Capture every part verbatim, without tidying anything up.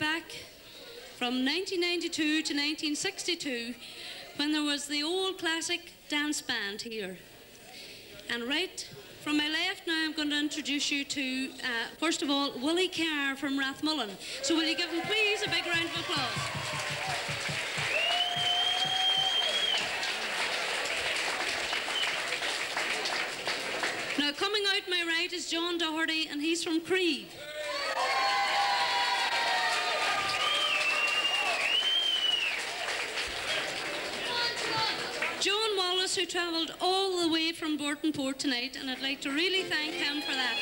back from nineteen ninety-two to nineteen sixty-two, when there was the old classic dance band here. And right from my left now, I'm going to introduce you to, uh, first of all, Willie Carr from Rathmullen. So will you give him, please, a big round of applause? Now, coming out my right is John Doherty, and he's from Creve. John Wallace, who travelled all the way from Burtonport tonight, and I'd like to really thank him for that.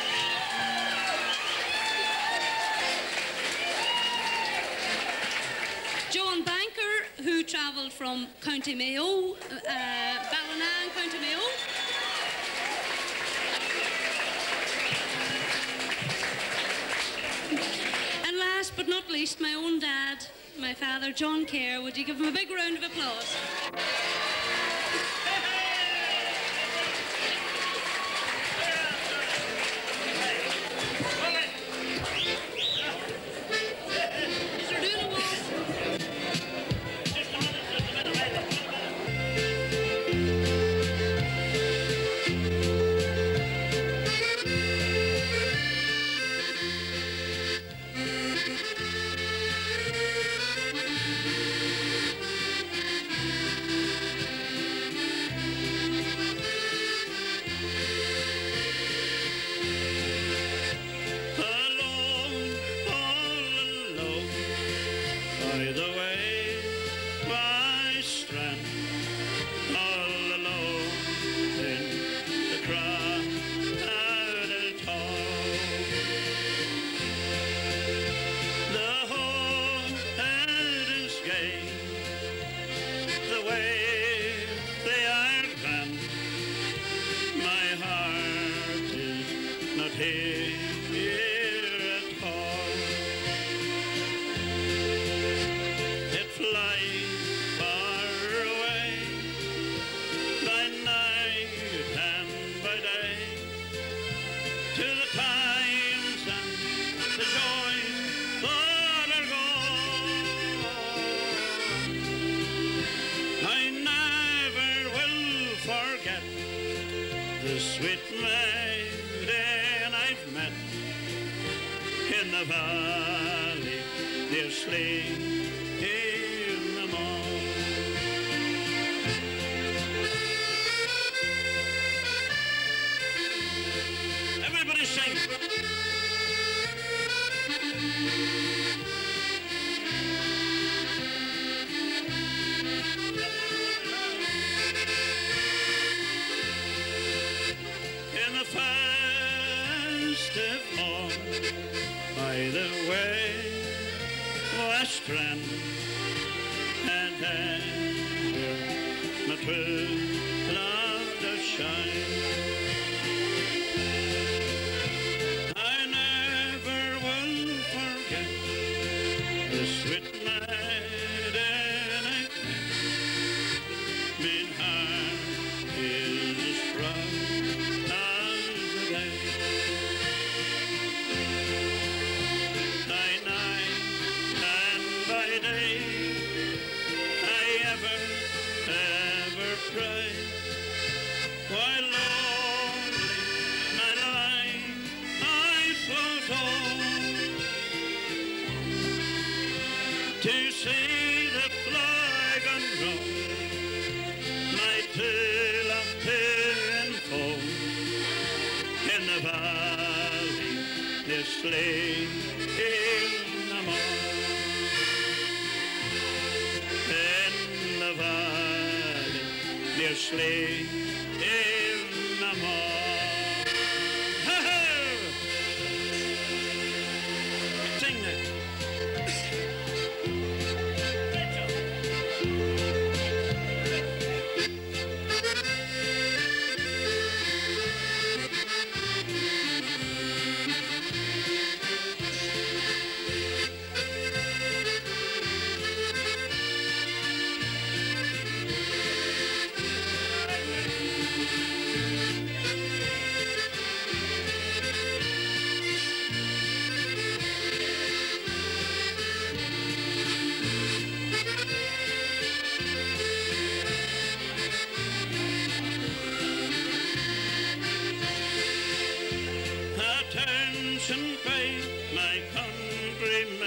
John Banker, who travelled from County Mayo, uh, Ballina, County Mayo. And last but not least, my own dad, my father, John Kerr. Would you give him a big round of applause?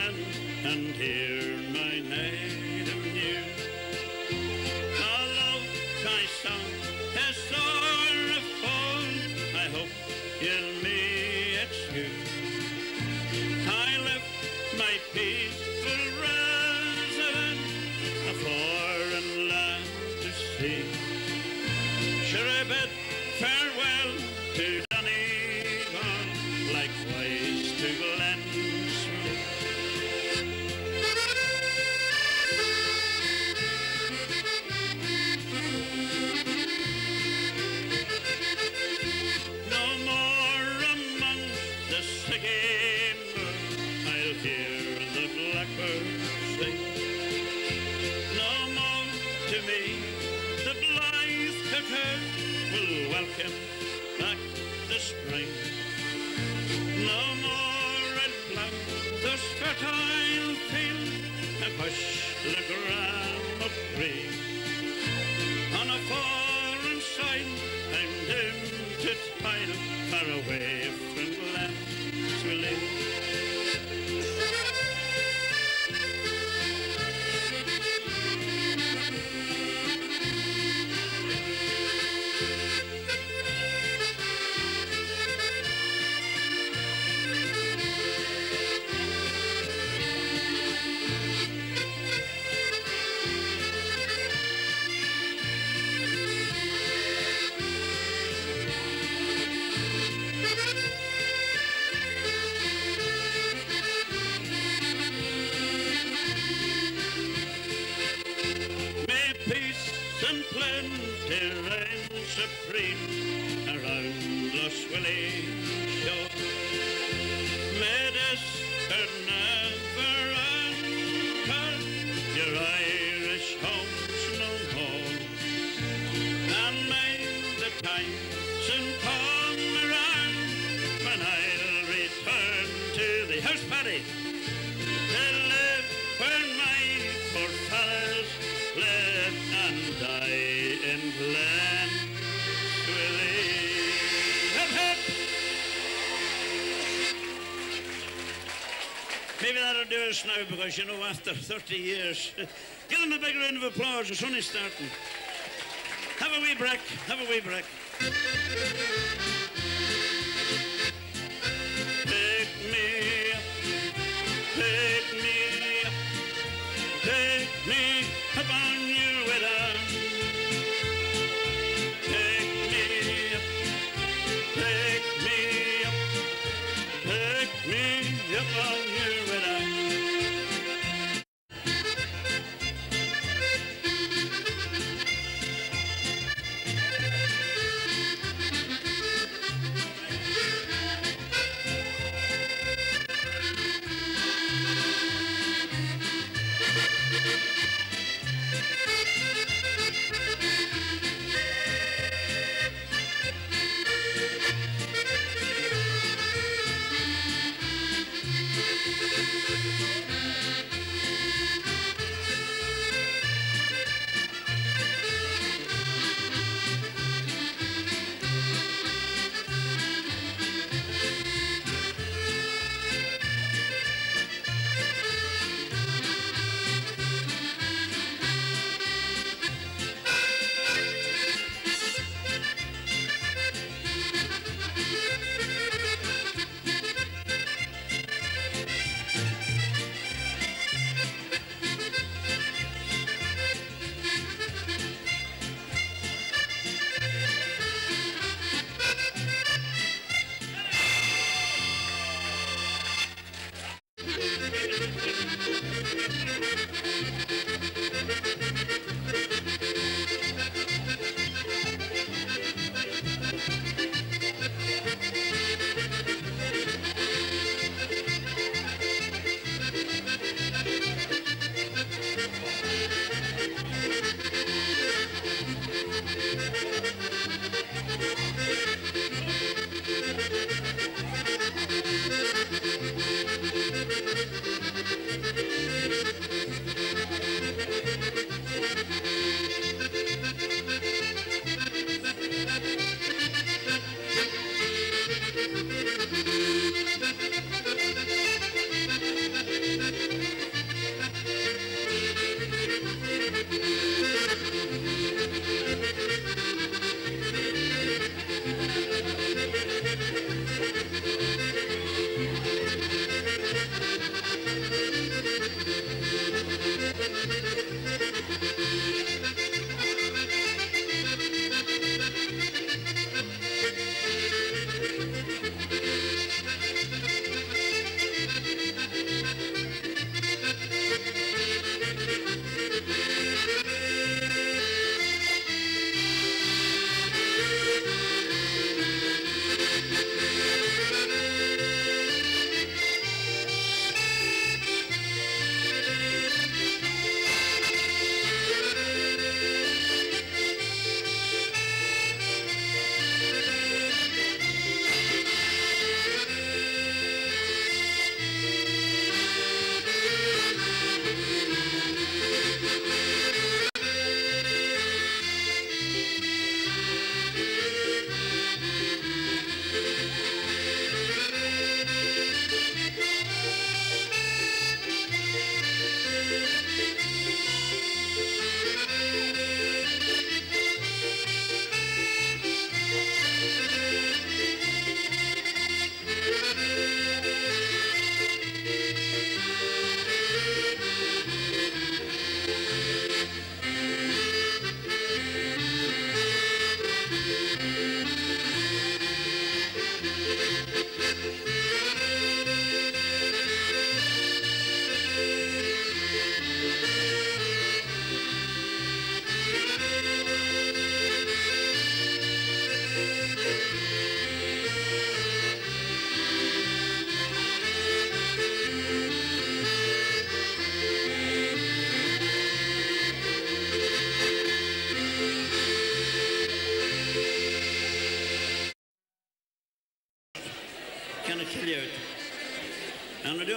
land and hear my native news. Although my song is sorrowful, I hope you'll me excuse. I left my peaceful residence, a foreign land to see. Sure I bid farewell to Donegal, likewise to Glensmith. No more amongst the sycamore I'll hear the blackbird sing. No more to me the blithe cuckoo will welcome back the spring. No more red plough those fertile fields and push the gram of green. On a foreign side I'm doomed to toil, far away from Glensmith. Supreme around Lough Swilly shore. May despair never anchor your Irish homes no more, and may the time soon come around when I'll return to the house paddy to live where my forefathers lived and die in Glen. Maybe that'll do us now, because, you know, after thirty years, give them a big round of applause. It's only starting. Have a wee break. Have a wee break. Take me up, take me up, take me up on your way down. Take me up, take me up, take me up on your way down.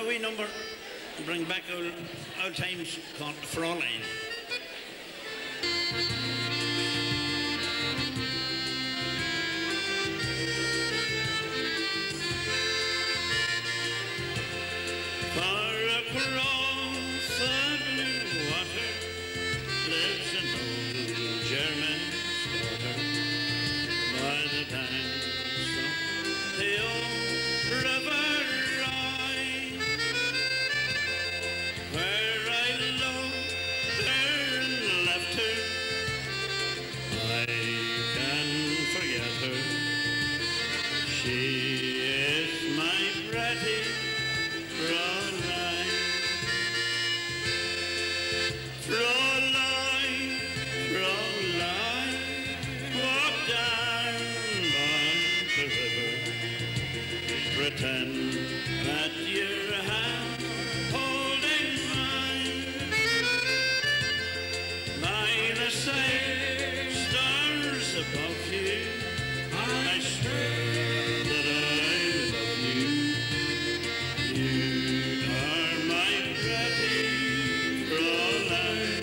a wee number and bring back old, old times called Fraulein. Far across the blue water lives an old German daughter by the banks of the old river Rhine, where I loved her and left her. I can't forget her. She is my pretty Fraulein. Fraulein, Fraulein, walk down on the river. Pretend that your hand holding mine. By the same stars above you, I swear that I love you. You are my pretty Fraulein.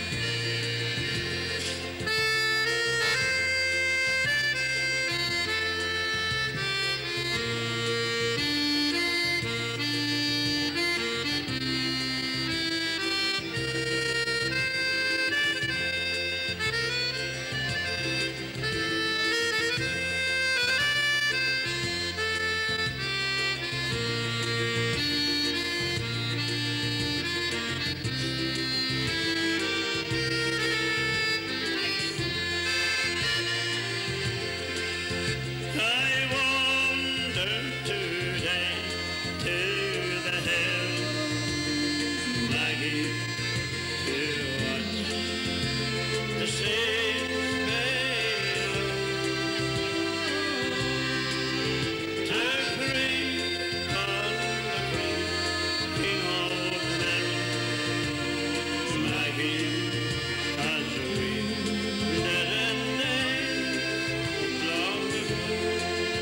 I wander today to the hills, Maggie, to watch the sails below, to creep on the croaking old meadows, Maggie, as we did in days long ago.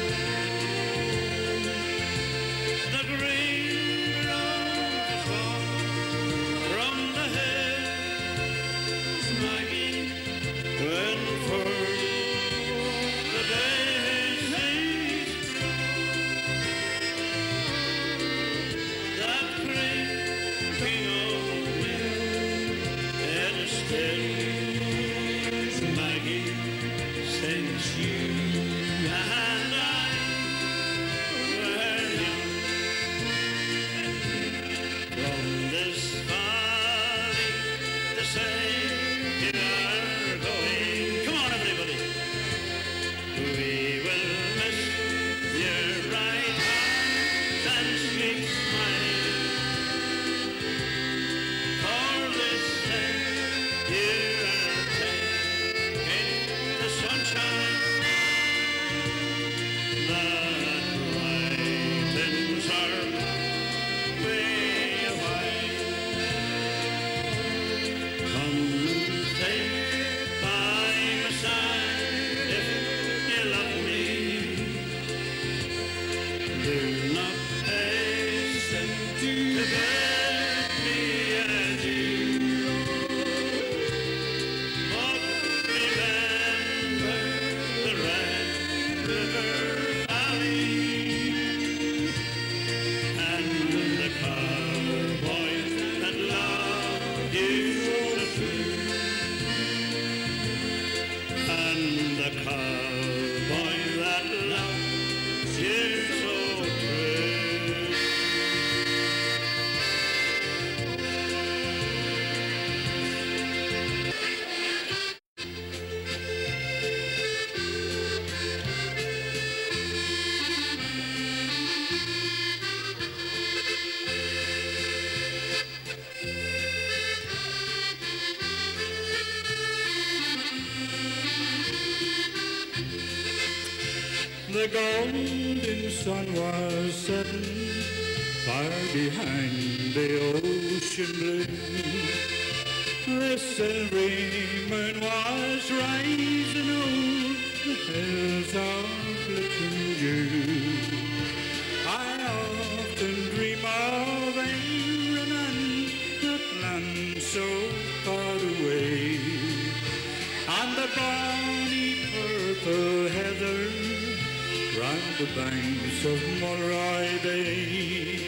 The green ground fall from the hills, Maggie, when first the daisies grow. That creeping old mill, it is still, Maggie, since you and I were young. From this valley, the Savior going. Come on, everybody. We will miss your right arms and sweet smile. For this day you are taking the sunshine that brightens our way away. Come stay by my side if you love me. Do not hasten to bid me adieu, but remember the Red River Valley and the cowboy that loved you so true, and the cowboy that loved you so true. The golden sun was setting far behind the ocean blue. The silvery moon was rising over the hills of glittering dew. I often dream of the banks of Mulroy Bay.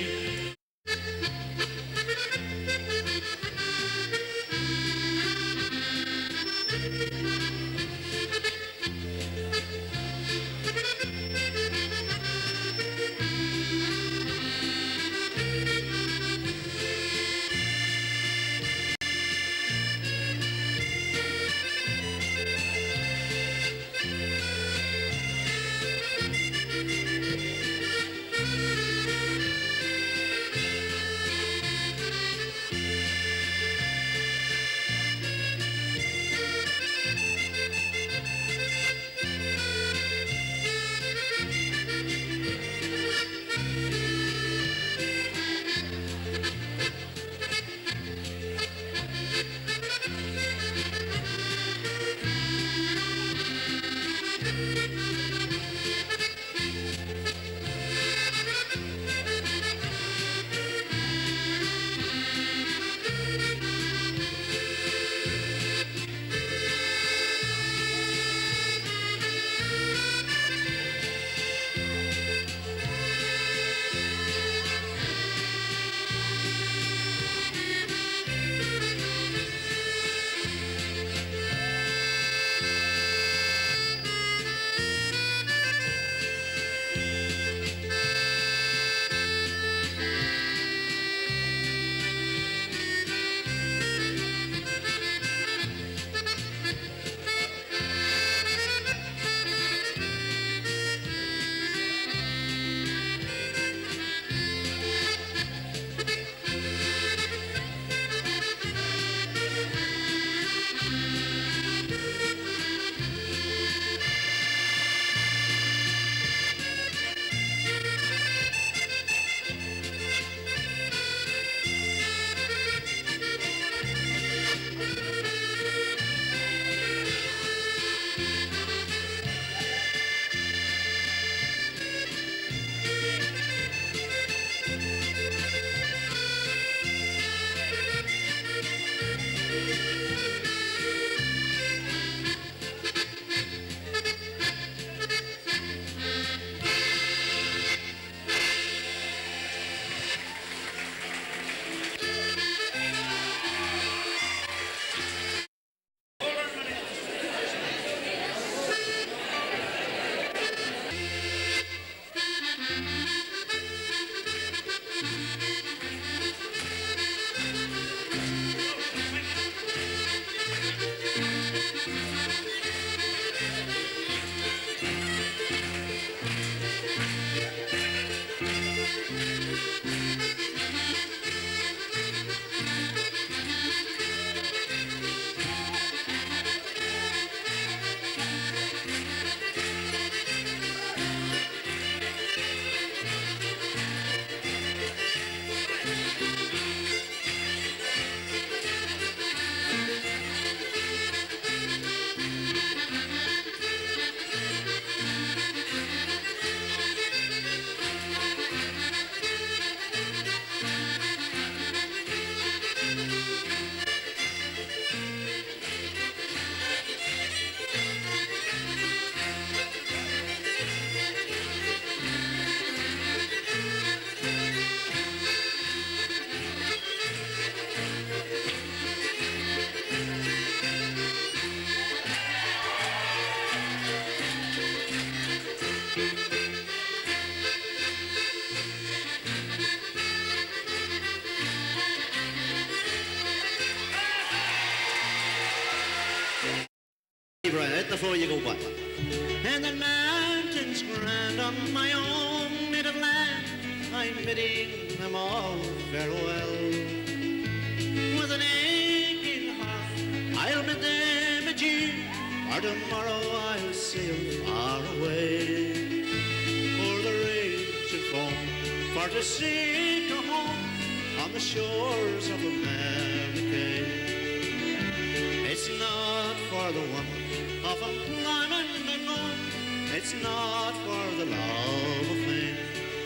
Right before you go by. And the mountains grand on my own native land, I'm bidding them all farewell. With an aching heart, I'll bid them adieu, for tomorrow I'll sail far away. O'er the raging foam, for to seek a home on the shores of America. It's not for the one of employment alone, it's not for the love of men,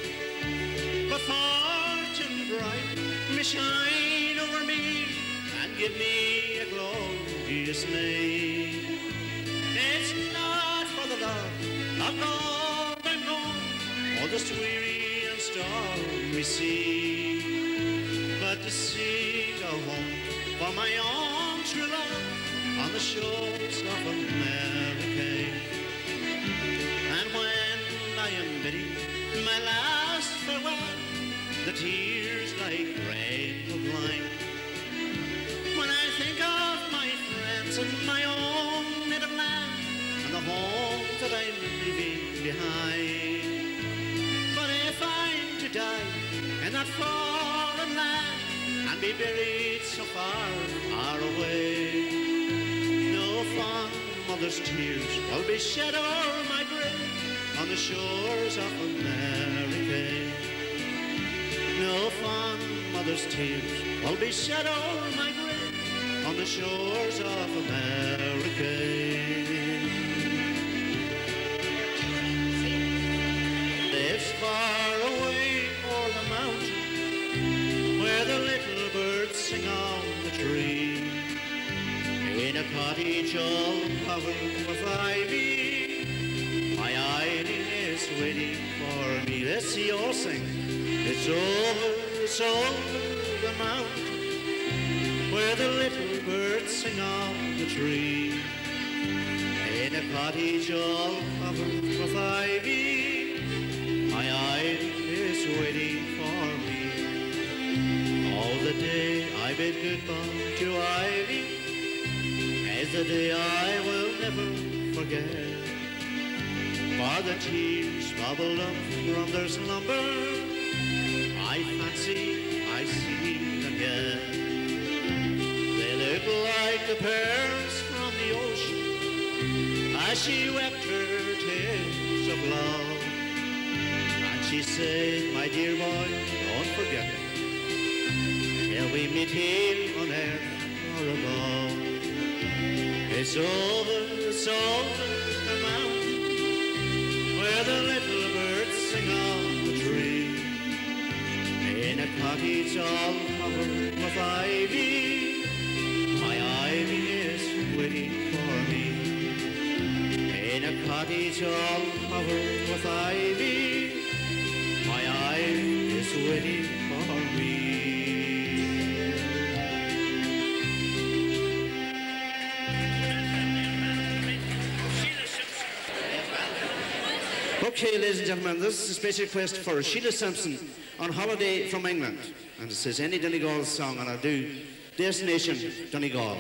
but fortune bright may shine over me and give me a glorious name. It's not for the love of gold and gold, this weary and stormy sea. But to seek a home for my own true love on the shores of America. And when I am bidding my last farewell, the tears like rain will blind. When I think of my friends and my own native land and the home that I'm leaving behind. But if I'm to die in that foreign land and be buried so far, far away, no fond mother's tears will be shed o'er my grave on the shores of America. No fond mother's tears will be shed o'er my grave on the shores of America. Lives far away o'er the mountain where the little birds sing on the tree. In a cottage all covered with ivy, my Eileen is waiting for me. Let's see all sing. It's over, it's over the mountain where the little birds sing on the tree. In a cottage all covered with ivy, my Eileen is waiting for me. Oh, the day I bid goodbye to Ivy is the day I will never forget. For the tears bubbled up from their slumber, I fancy I see them yet. They look like the pearls from the ocean as she wept her tears of love. And she said, my dear boy, don't forget me till we meet here on earth or above. It's over, it's over the mountain where the little birds sing on the tree. In a cottage all covered with ivy, my Ivy is waiting for me. In a cottage all covered with ivy, my Ivy is waiting for me. Okay, ladies and gentlemen, this is a special request for Sheila Simpson on holiday from England. And it says any Donegal song, and I'll do Destination Donegal.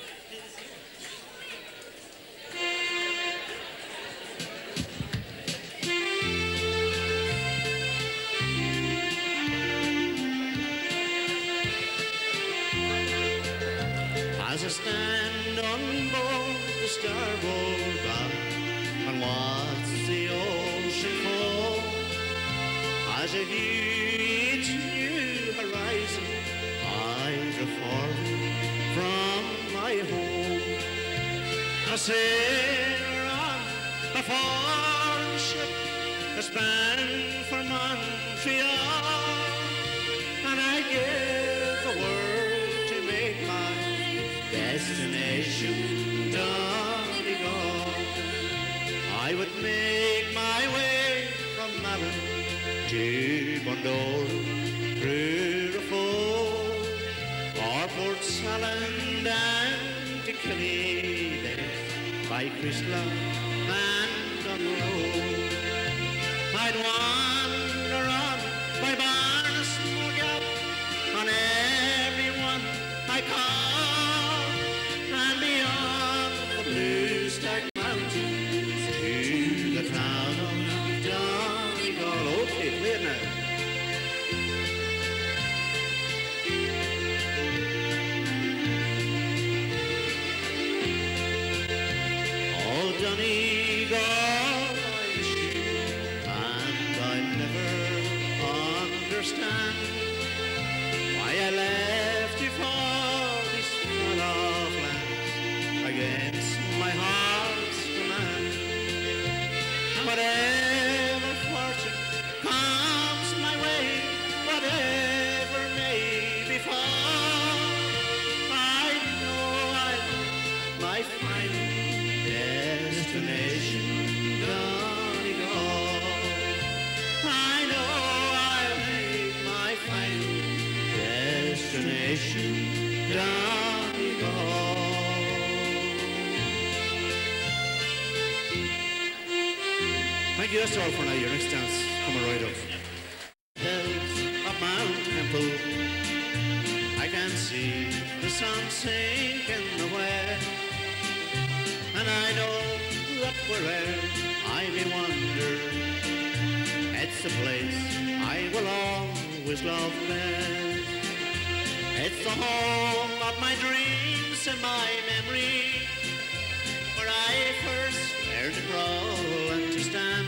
As I stand on board the starboard bow and watch the ocean fall, as I view each new horizon, I drift forward from my home. I sail on a foreign ship that's bound for Montreal, and I give the world to make my destination Donegal. I would make my way from Malin to Bundoran, through the Ford, or Port Salland and to Killeen, by Chrysler and Dunroe. I'd wander on by Barnesmore Gap, on everyone I call, and beyond the blue stack mountains to the town of Donegal. Okay, play it now. Oh, Donegal, I wish you, and I'm Donegal. Thank you, that's all for now. Your next dance coming right up. Hills of Mount Temple, I can see the sun sink in the west, and I know that wherever I may wander, it's the place I will always love best. It's the home of my dreams and my memory, where I first learned to crawl and to stand.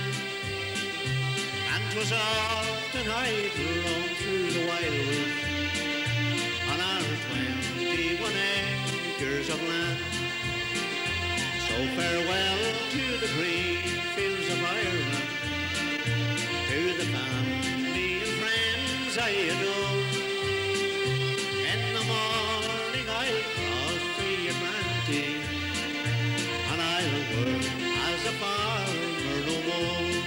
And 'twas often I'd roam through the wildwood on our twenty-one acres of land. So farewell to the green fields of Ireland, to the family and friends I adore. In the morning I'll cross the Atlantic, and I'll work as a farmer no more.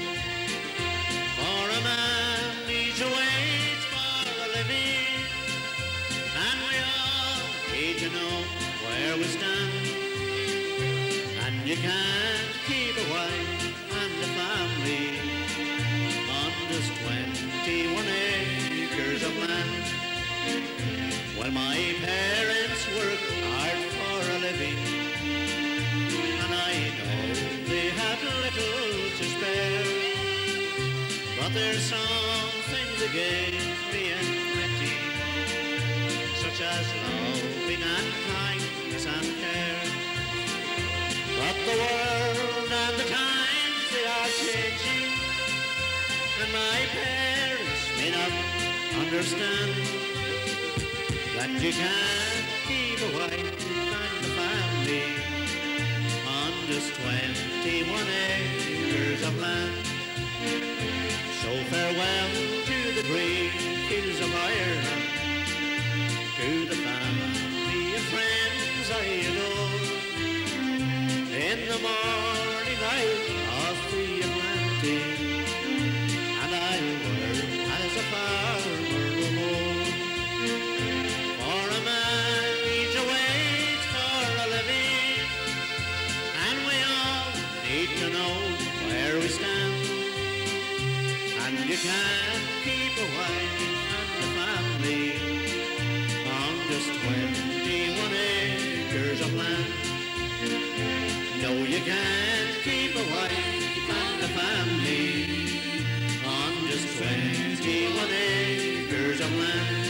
For a man needs a wage for a living, and we all need to know where we stand. And you can't keep a wife and a family on just twenty-one acres of land. Well, my parents worked hard for a living, and I know they had little to spare. But there's something they gave me in plenty, such as loving and kindness and care. But the world and the times, they are changing, and my parents may not understand that you can't keep a wife and a family on just twenty-one acres of land. So farewell to the green fields of Ireland, to the family and friends I adore. In the morning I'll cross the Atlantic, and I'll work as a farmer no more. For a man needs a wage for a living, and we all need to know where we stand. And you can't keep a wife and a family on just twenty-one acres of land. No, you can't keep a wife and a family on just twenty-one acres of land.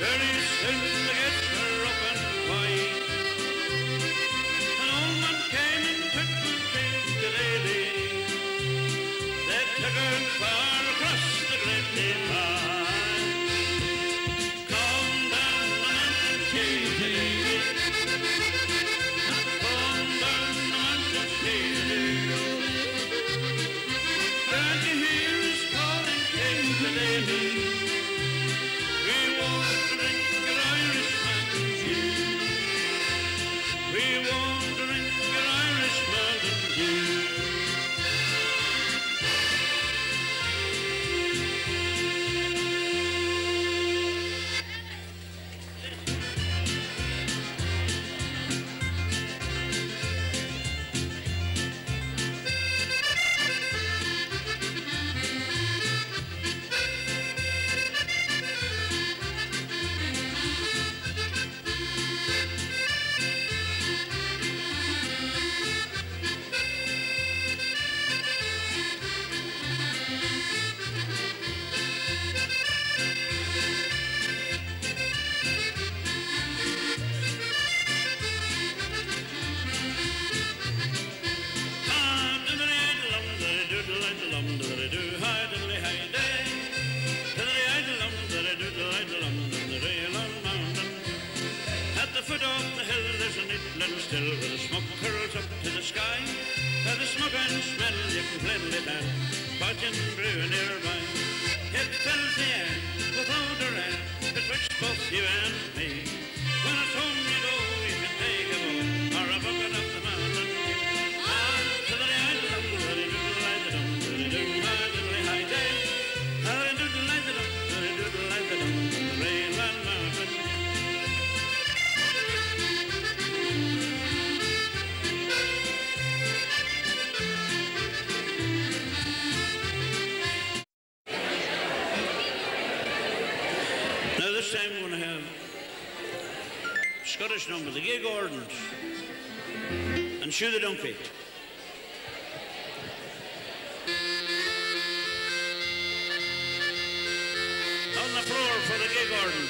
Very soon the gates were open wide, an old man came and took the king to lady. They took her far across the great divide. Come down the mountain, Katie, come down the mountain, Katie. Can't you hear us calling Katie lady? We want to drink your Irishman dew. We want to drink your Irishman dew. At the foot of the hill there's an itland still where the smoke curls up to the sky. Where the smoke and smell you can plainly tell, Bodgin brew nearby. It fills the air with odour air betwixt both you and me. When it's home you go, you can take a boat or a bucket up the mountain. On to the island, doodle-lie-da-dum, doodle-doo-lie-da-dum-lie-da-lie-day. Doodle-lie-da-dum, doodle-lie-da-dum, the Rainland Mountain. Now this time we're going to have Scottish number, the Gay Gordons, and Shoe the Donkey. On the floor for the Gay Gordons.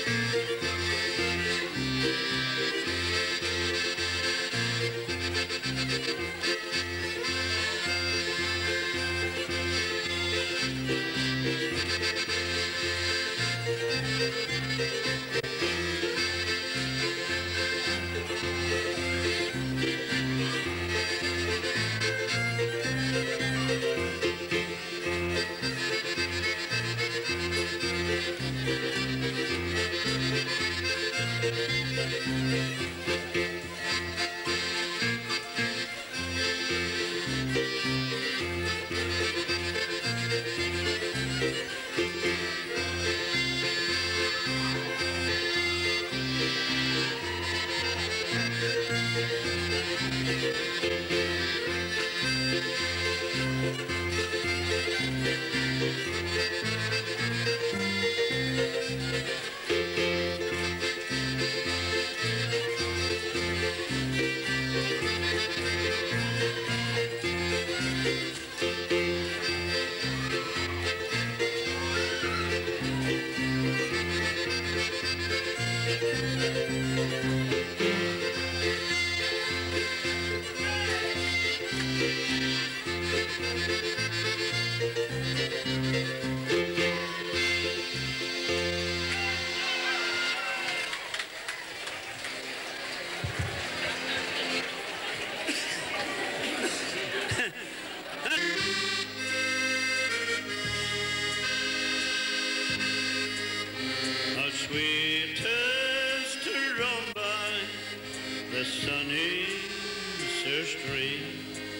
How sweet it is to roam by the sunny Sir Stream,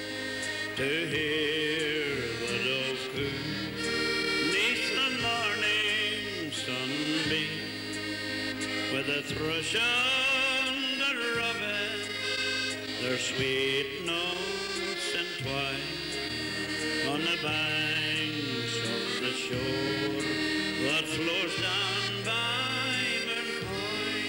to hear the dove coo neath the morning sunbeam, with the thrush and the robin their sweet notes entwine on the banks of the shore that flows down by Mooncoin.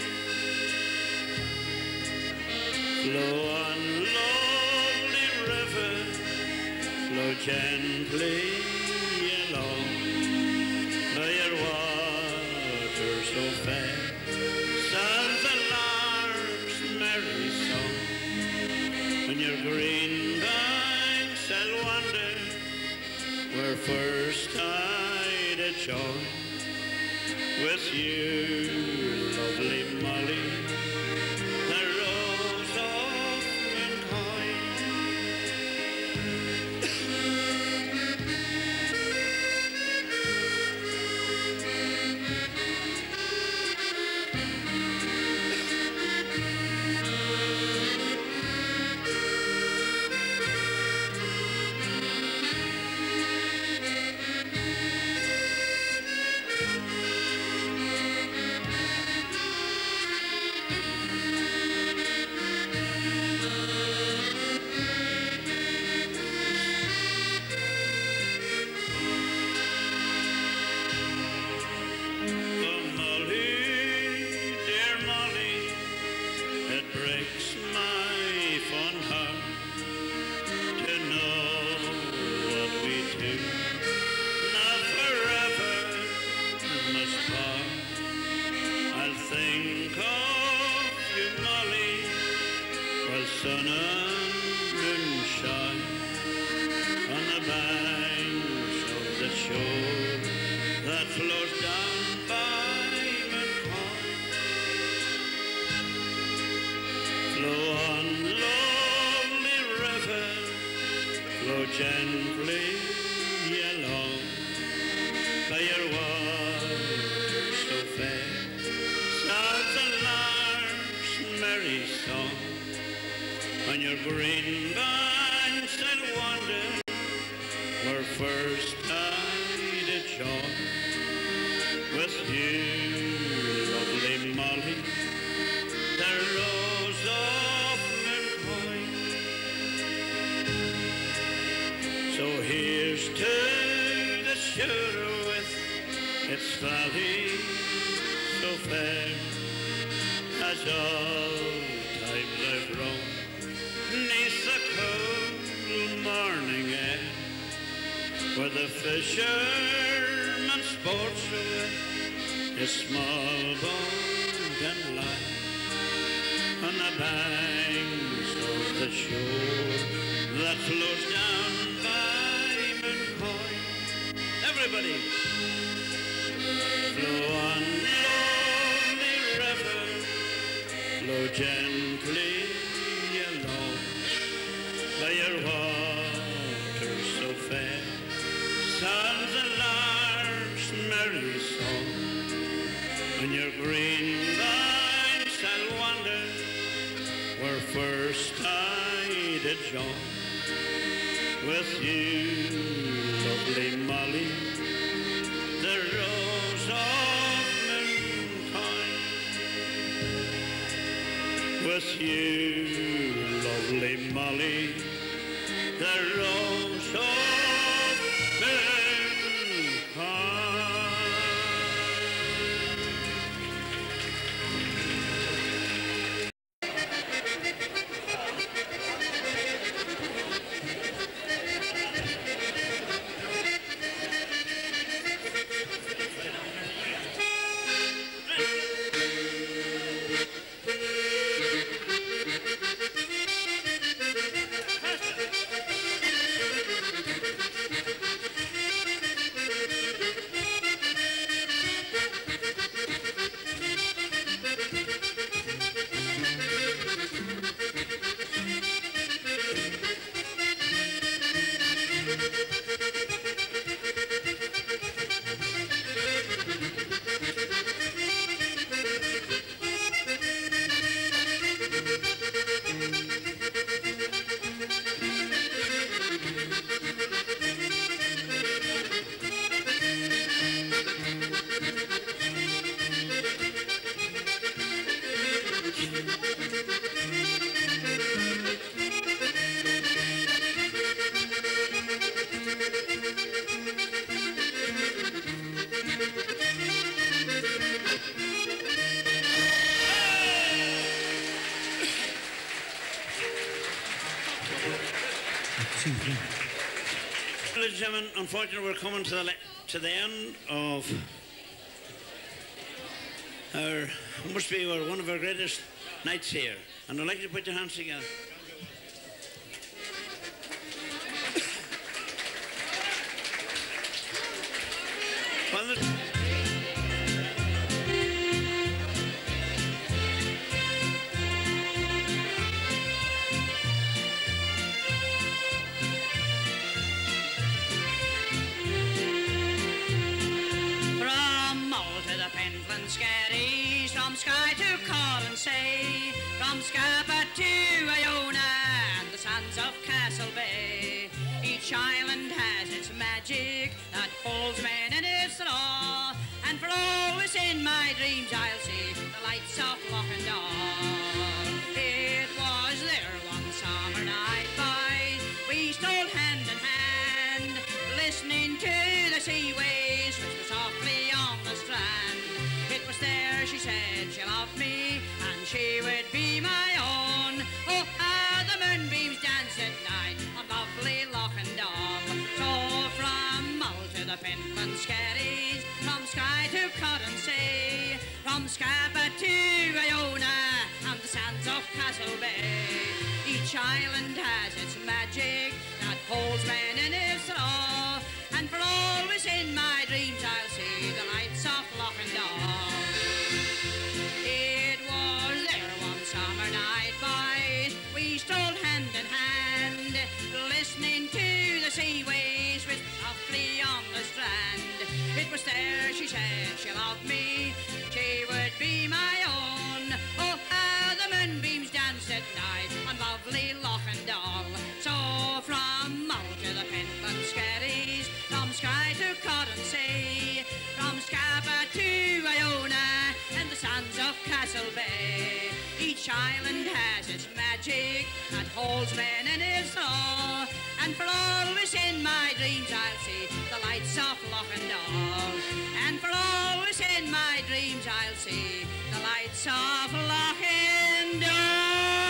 Flow on, lovely river, flow gently along by your water so fair, sounds the lark's merry song. On your green banks I'll wander, where first I did join with you, lovely Molly, the rose of Mooncoin. Sun and moonshine on the banks of the shore that flows down by Mooncoin. Flow on, lovely river, flow gently along by your water so fair, sounds the lark's merry song. On your green banks I'll wander, where first I did join with you, lovely Molly, the rose of Mooncoin. So here's to the shore with its valley so fair, as all times I've roamed neath the cool morning air, where the fisherman sports away is small boat and light on the banks of the shore that flows down by Mooncoy. Everybody, flow on, lonely river, flow gently along by your water so fair. Sounds the lark's merry song, on your green banks I'll wander, where first I did join with you, lovely Molly, the rose of Mooncoy. With you, lovely Molly, the rose of Ladies and gentlemen, unfortunately we're coming to the, to the end of our, must be our, one of our greatest nights here. And I'd like you to put your hands together. Well, the Skerries, from Skye to Colonsay, from Scapa to Iona and the sands of Castle Bay. Each island has its magic that holds men in its thrall, and for always in my dreams I'll see the lights of Lochindal. It was there one summer night, boys, we strolled hand in hand, listening to the sea waves which were softly on the strand. It was there she said she loved me and she would be my own. Oh, how the moonbeams danced at night on lovely Lochindal. So from Mull to the Pentland Skerries, from Skye to Colonsay, from Scapa to Iona and the sands of Castle Bay. Each island has its magic that holds men in its thrall, and for always in my dreams I'll see the lights of Lochindal. It was there one summer night, boys, we strolled hand in hand, listening to the sea waves which were softly on the strand. It was there she said she loved me, she would be my own. Oh, how the moonbeams danced at night on lovely Lochindal. So from Mull to the Pentland Skerries, from Skye to Colonsay, from Scapa to Iona and the sands of Castle Bay. Each island has its magic that holds men in its thrall, and for always in my dreams I'll see the lights of Lochindal. And for always in my dreams I'll see the lights of Lochindal.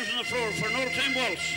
hands on the floor for an old-time waltz.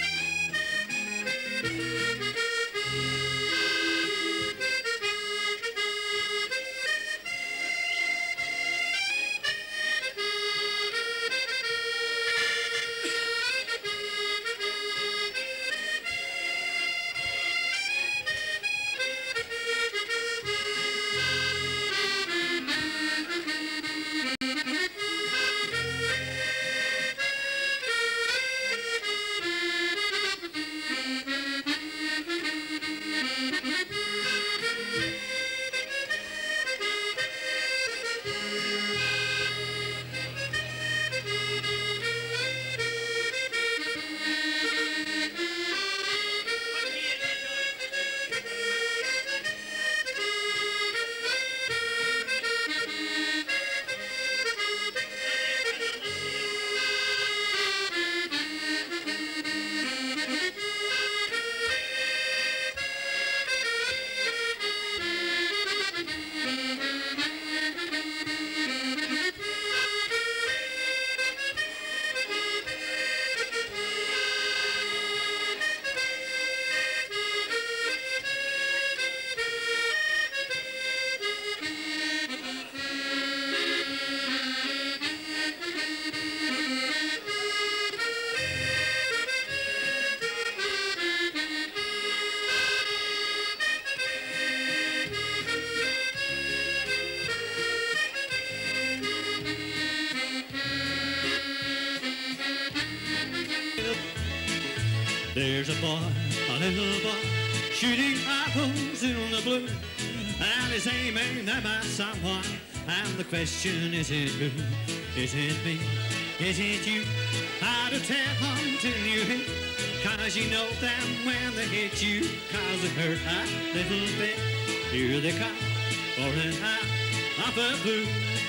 There's a boy, a little boy, shooting arrows in the blue, and he's aiming them at someone, and the question is it who? Is it me? Is it you? How to tell until you hit, cause you know them when they hit you, cause it hurt a little bit. Here they come, pouring out of the blue.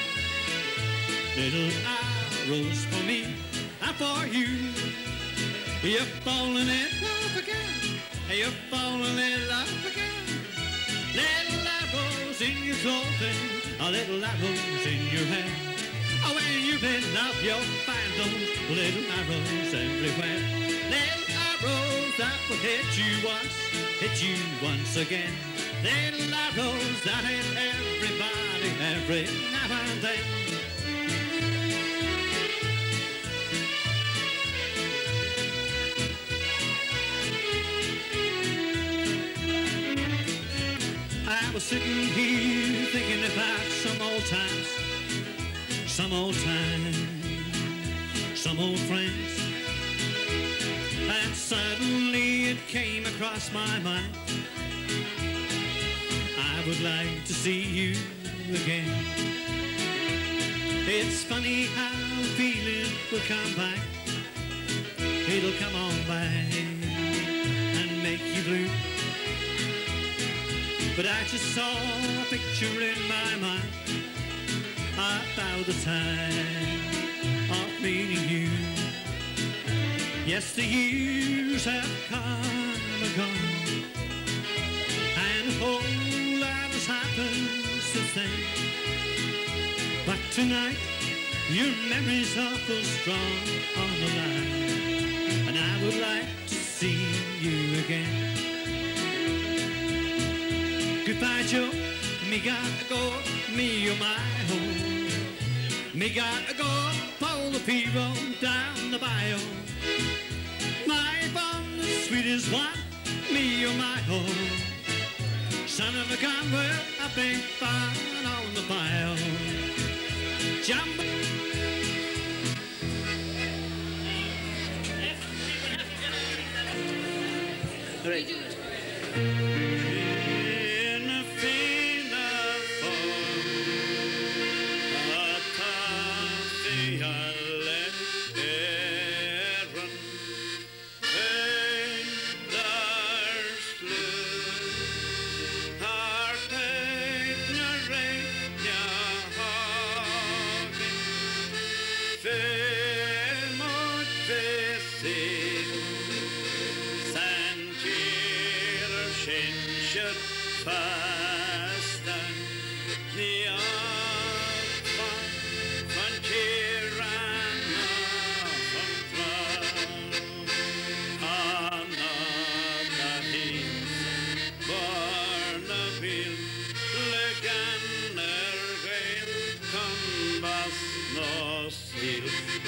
Little arrows for me and for you. You're falling in love again, you're falling in love again. Little arrows in your clothing, a little arrows in your hair. Oh, when you're in love, you'll find those little arrows everywhere. Little arrows that will hit you once, hit you once again. Little arrows that hit everybody every now and then. I was sitting here thinking about some old times, some old times, some old friends, and suddenly it came across my mind, I would like to see you again. It's funny how a feeling will come back, it'll come on back and make you blue. But I just saw a picture in my mind about the time of meeting you. Yes, the years have come and gone, and a whole lot has happened since then. But tonight, your memory's awful strong on the line, and I would like to see you again. Goodbye, Joe, me gotta go, me oh my home. Me gotta go, pull the P-road down the bayou. My fun, the sweetest one, me oh my home. Son of a gun, well, a big fun on the bayou. Jump. All right.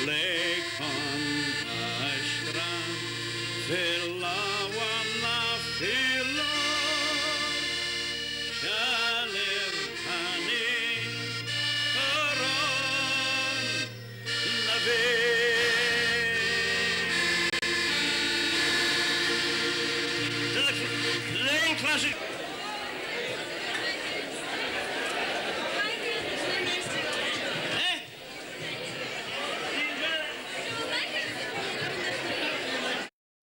Lay